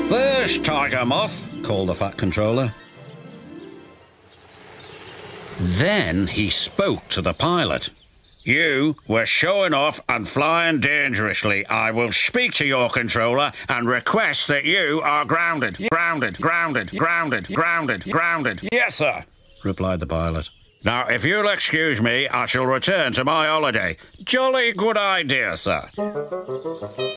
There's Tiger Moth, called the Fat Controller. Then he spoke to the pilot. You were showing off and flying dangerously. I will speak to your controller and request that you are grounded. Grounded, grounded, grounded, grounded, grounded. Yes, sir, replied the pilot. Now, if you'll excuse me, I shall return to my holiday. Jolly good idea, sir.